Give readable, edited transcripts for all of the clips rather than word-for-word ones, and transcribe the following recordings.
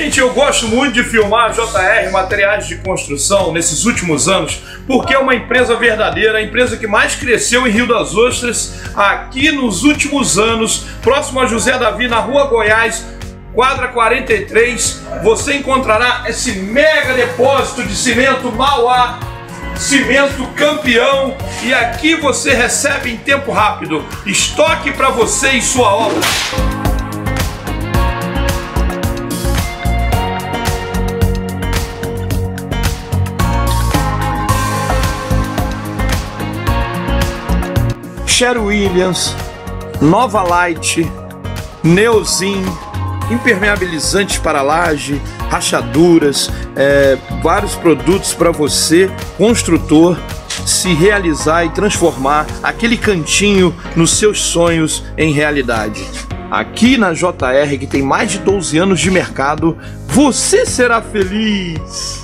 Gente, eu gosto muito de filmar a JR Materiais de Construção nesses últimos anos, porque é uma empresa verdadeira, a empresa que mais cresceu em Rio das Ostras aqui nos últimos anos, próximo a José Davi, na Rua Goiás, quadra 43, você encontrará esse mega depósito de cimento Mauá, cimento campeão, e aqui você recebe em tempo rápido, estoque para você e sua obra. Sherwin Williams, Nova Light, Neozin, impermeabilizantes para laje, rachaduras, vários produtos para você, construtor, se realizar e transformar aquele cantinho nos seus sonhos em realidade. Aqui na JR, que tem mais de 12 anos de mercado, você será feliz!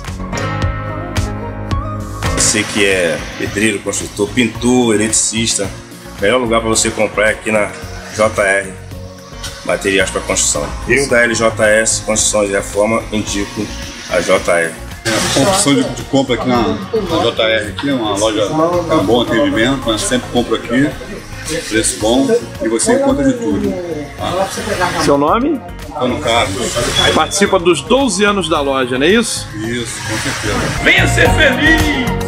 Você que é pedreiro, construtor, pintor, eletricista, o melhor lugar para você comprar é aqui na JR Materiais para Construção. Eu da LJS Construções e Reforma indico a JR. A opção de compra aqui na JR aqui é uma loja com bom atendimento, nós sempre compro aqui, preço bom e você encontra de tudo. Tá? Seu nome? Antônio Carlos. Participa dos 12 anos da loja, não é isso? Isso, com certeza. Venha ser feliz!